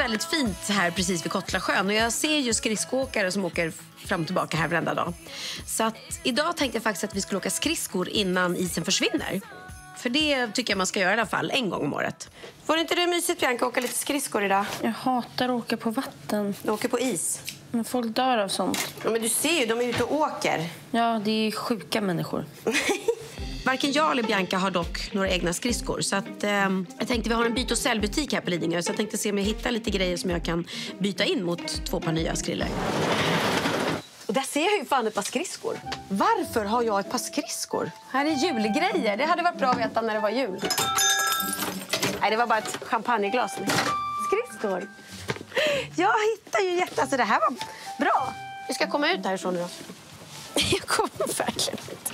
väldigt fint här precis vid Kottlasjön. Och jag ser ju skridskoåkare som åker fram och tillbaka här varenda dag. Så att idag tänkte jag faktiskt att vi skulle åka skridskor innan isen försvinner. För det tycker jag man ska göra i alla fall en gång om året. Får inte det mysigt, Bianca, åka lite skridskor idag? Jag hatar att åka på vatten. Du åker på is. Men folk dör av sånt. Ja, men du ser ju, de är ute och åker. Ja, det är sjuka människor. Varken jag eller Bianca har dock några egna skridskor. Så att, jag tänkte vi har en byt- och säljbutik här på Lidingö. Så jag tänkte se om jag hittar lite grejer som jag kan byta in mot 2 par nya skrillor. Och där ser jag ju fan ett par skridskor. Varför har jag ett par skridskor? Här är julgrejer. Det hade varit bra att veta när det var jul. Nej, det var bara ett champagneglas. Skridskor. Jag hittar ju alltså det här var bra. Vi ska komma ut härifrån nu då. Jag kommer verkligen inte.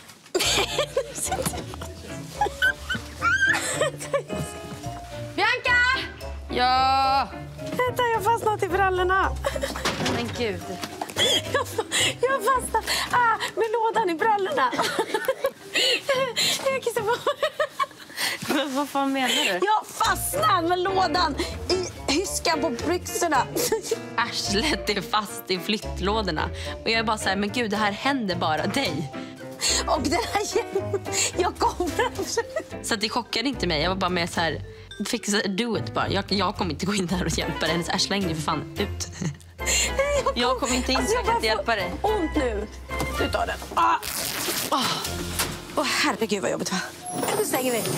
Bianca! Ja! Vänta, jag har fastnat i brallorna. Men gud. Jag har fastnat med lådan i brallorna. Jag kissar på. Vad fan menar du? Jag fastnar med lådan i hyskan på byxorna. Arslet är fast i flyttlådorna. Och jag är bara så här, men gud, det här händer bara dig. Och den här jag kommer absolut. Så att det chockade inte mig. Jag var bara med så här, do it bara. Jag kommer inte gå in där och hjälpa dig. Hennes arsle hängde för fan ut. Jag kommer inte in så jag kan inte hjälpa dig. Ont nu. Du tar den. Herregud vad jobbigt, va? Nu stänger vi.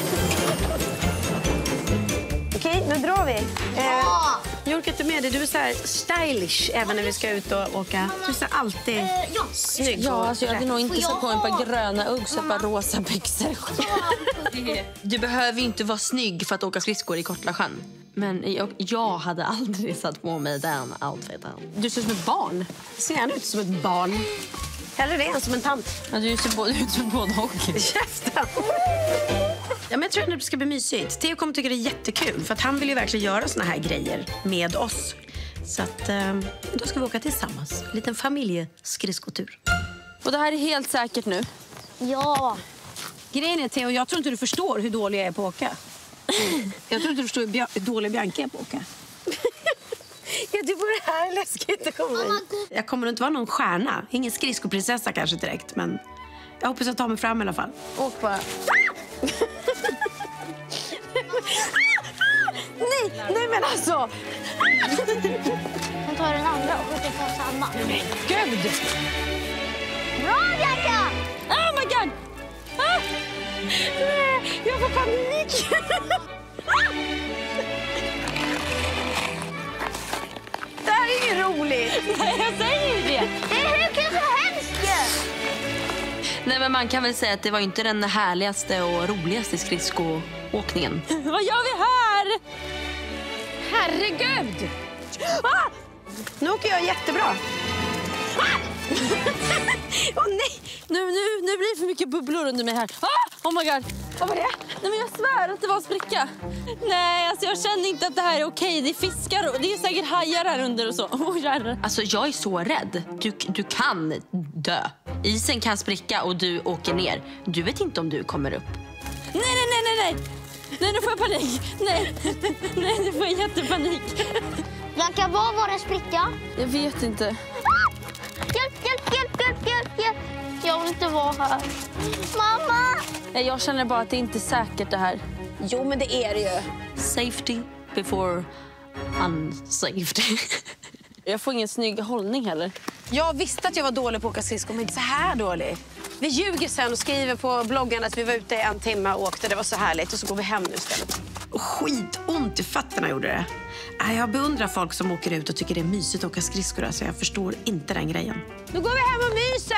Okej, nu drar vi. Jag orkar inte med det. Du är så här stylish även när vi ska ut och åka. Du är så alltid snygg. Ja, alltså jag hade nog inte satt på en par gröna Uggs och ett par rosa byxor. Du behöver inte vara snygg för att åka skridskor i Kottlasjön. Men jag hade aldrig satt på mig den outfiten. Du ser ut som ett barn. Du ser gärna ut som ett barn. Hellre det än som en tant. Ja, du ser ut som både och. Käften! Ja, men jag tror att det ska bli mysigt. Theo kommer tycka det är jättekul. För att han vill ju verkligen göra såna här grejer med oss. Så att då ska vi åka tillsammans. En liten familjeskridskotur. Och det här är helt säkert nu? Ja. Grejen är, Theo, jag tror inte du förstår hur dålig jag är på att åka. Jag tror inte du förstår hur dålig Bianca är på att åka. Ja, det vore här läskigt att komma in. Jag kommer inte vara någon stjärna. Ingen skridskoprinsessa kanske direkt, men jag hoppas att ta mig fram i alla fall. Åk bara. Nej men alltså! Hon tar den andra och skjuter på samma. Gud! Bra, Bianca! Oh my god! Nej, jag får panik! Det här är inget roligt! Jag säger ju det! Det är hur kul som helst ju! Nej, men man kan väl säga att det var inte den härligaste och roligaste skridskoåkningen. Vad gör vi här? Herregud! Nu åker jag jättebra. Nej! Nu blir det för mycket bubblor under mig här. Oh my god! Vad var det? Nej, men jag svär att det var en spricka. Nej, alltså jag känner inte att det här är okej. Det är fiskar och det är säkert hajar här under och så. Alltså jag är så rädd. Du kan dö. Isen kan spricka och du åker ner. Du vet inte om du kommer upp. Nej. Nej, nu får jag panik. Nej, nu får jag jättepanik. Bianca, vad var en spricka? Jag vet inte. Hjälp. Jag vill inte vara här. Mamma! Jag känner bara att det inte är säkert det här. Jo, men det är det ju. Safety before unsafety. Jag får ingen snygg hållning heller. Jag visste att jag var dålig på att åka skridskor, men inte så här dålig. Vi ljuger sen och skriver på bloggen att vi var ute i 1 timme och åkte. Det var så härligt. Och så går vi hem nu istället. Och skitont i fötterna gjorde det. Jag beundrar folk som åker ut och tycker det är mysigt att åka skridskor. Alltså jag förstår inte den grejen. Nu går vi hem och myser!